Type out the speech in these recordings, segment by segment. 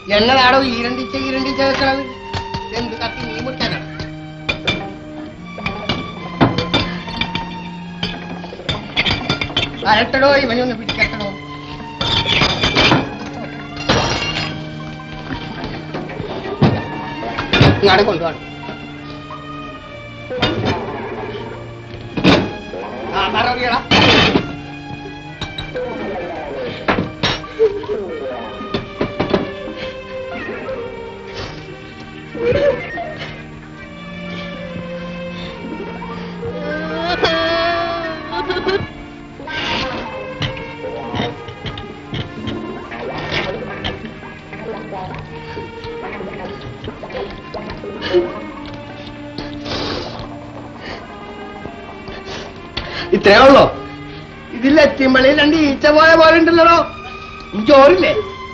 എന്നതാണോ ഈരണ്ടിച്ച് വെക്കണത്? എന്ത് കത്തി നീ മുട്ടാനാണ്? വരട്ടടോ, ഇവനൊന്ന് പിടിക്കട്ടടോ. ഇങ്ങാടെ കൊണ്ടുപോകണം. ആ പറയടാ. ഇത്രേ ഉള്ളോ? ഇതിലെത്തിമ്പളി 2 ഈച്ച പോയ പോലെ ഉണ്ടല്ലോ. ചോറില്ലേ?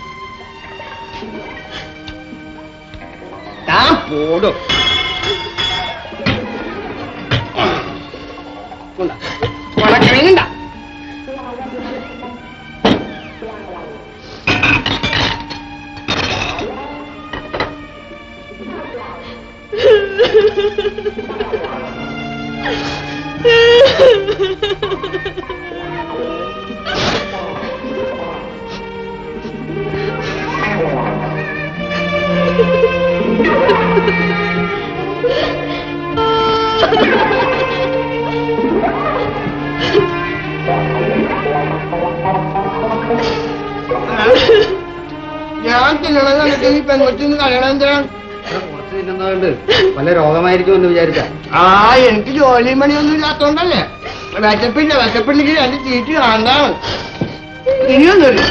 താൻ പോടും. ഉണക്കണീണ്ട. ഞാൻ തിന്നണത് ഈ പെൺകൊച്ചിന്ന് കളയണം. എന്തിനാണ്? കുറച്ച് തിന്നുന്നതുകൊണ്ട് വല്ല രോഗമായിരിക്കും എന്ന് വിചാരിച്ച. എനിക്ക് ജോലിയും പണിയൊന്നും ഇല്ലാത്തോണ്ടല്ലേ. വിശപ്പില്ലെങ്കിൽ 2 ചീറ്റ് കാണാണ്. ഇനിയൊന്നുമില്ല.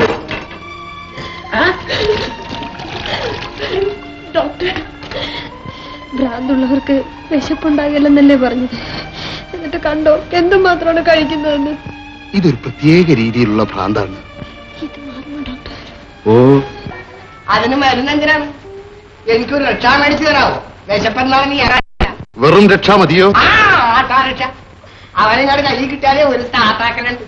ഡോക്ടർ, ഭ്രാന്തുള്ളവർക്ക് വിശപ്പുണ്ടാകില്ലെന്നല്ലേ പറഞ്ഞത്? എന്നിട്ട് കണ്ടോ എന്തുമാത്രമാണ് കഴിക്കുന്നതെന്ന്. ഇതൊരു പ്രത്യേക രീതിയിലുള്ള ഭ്രാന്താണ്. ഇത് മാറുമോ ഡോക്ടർ? ഓ, അതിന് മരുന്നെന്തിനാണ്? എനിക്കൊരു രക്ഷ മേടിച്ചു തരാമോ? വിശപ്പെന്നാണ് നീ വെറും രക്ഷ മതിയോ? രക്ഷ. അവനിങ്ങോട്ട് കയ്യിൽ കിട്ടിയാലേ ഒരു താത്താക്കലുണ്ട്.